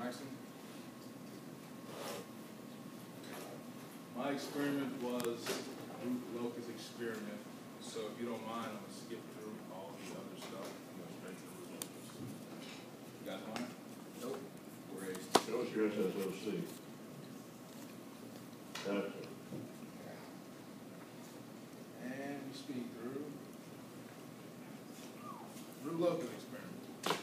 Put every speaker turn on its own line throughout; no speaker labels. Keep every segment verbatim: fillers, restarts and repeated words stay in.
maximum. My experiment was root locus experiment, so if you don't mind, I'm going to skip through all the other stuff and go straight to the root locus. You guys mind? Nope. Great.
What's your S S O C? Gotcha.
And we speed through root locus experiment.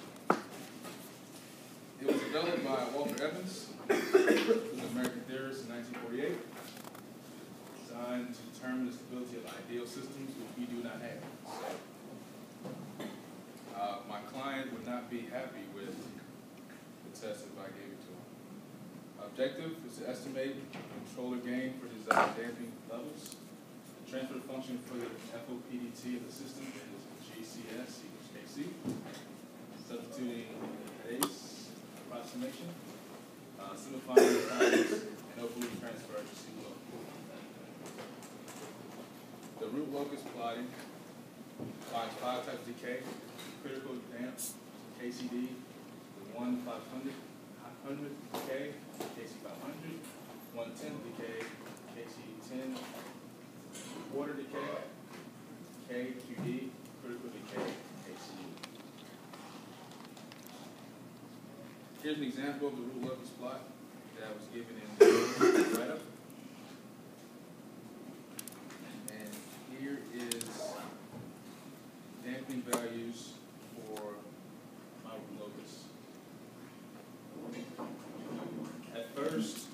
It was developed by Walter Evans, who's an American theorist in nineteen forty-eight. Designed to determine the stability of ideal systems, which we do not have. So, uh, my client would not be happy with the test if I gave it to him. Objective is to estimate controller gain for desired damping levels. The transfer function for the F O P D T of the system is G C S equals K C. Substituting Bayes approximation, uh, simplifying the times, and hopefully transfer to C low. The root locus plotting finds five types of decay: critical damp, K C D, the one five hundred, decay, K C five hundred, one ten decay, K C ten, quarter decay, K Q D, critical decay, K C U. Here's an example of the root locus plot that was given in the write-up. Here is damping values for my root locus. At first,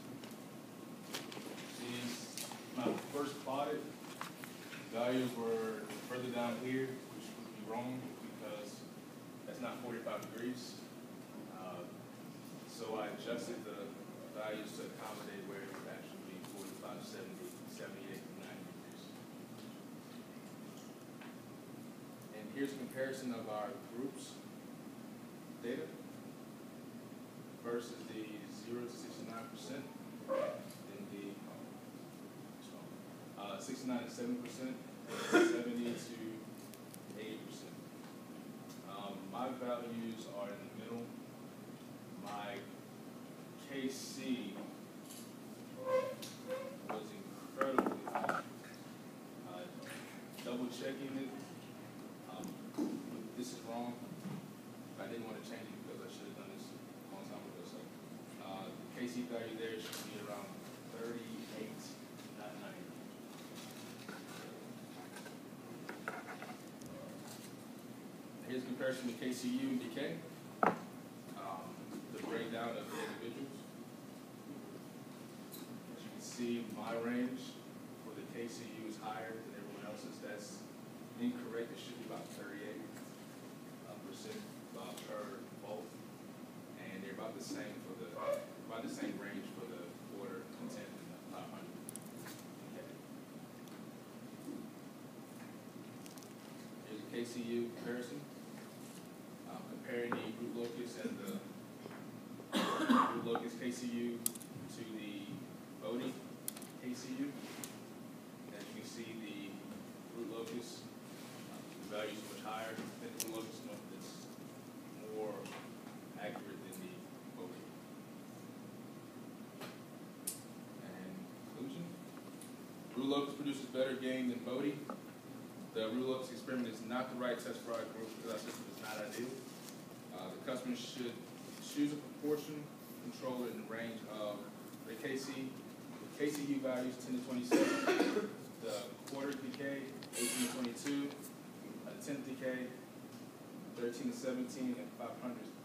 these my first plotted values were further down here, which would be wrong because that's not forty-five degrees. Uh, so I adjusted the values to accommodate where it would actually be forty-five, seventy, seventy-eight, ninety degrees. Here's a comparison of our groups data versus the zero to sixty-nine percent, then the uh, sixty-nine to seventy percent, seventy to eighty percent. Um, my values are in the middle. My K C was incredibly high. Uh, double checking it. This is wrong. I didn't want to change it because I should have done this a long time ago. So uh, the K C value there should be around thirty-eight, not ninety. Here's a comparison to K C U and decay. Um, the breakdown of the individuals. As you can see, my range for the K C U is higher than everyone else's. That's incorrect. It should be about thirty-eight. Uh, per volt, and they're about the same for the about the same range for the quarter, ten, and the five hundred. Okay. Here's a K C U comparison, um, comparing the root locus and the root locus K C U to the Bodie K C U. As you can see, the root locus uh, the value is much higher than the root locus. More accurate than the Bodie. And conclusion: root locus produces better gain than Bodie. The root locus experiment is not the right test for our group because our system is not ideal. Uh, the customer should choose a proportion controller in the range of the K C, the K C U values ten to twenty-seven, the quarter decay eighteen to twenty-two, a tenth decay thirteen to seventeen, and five hundred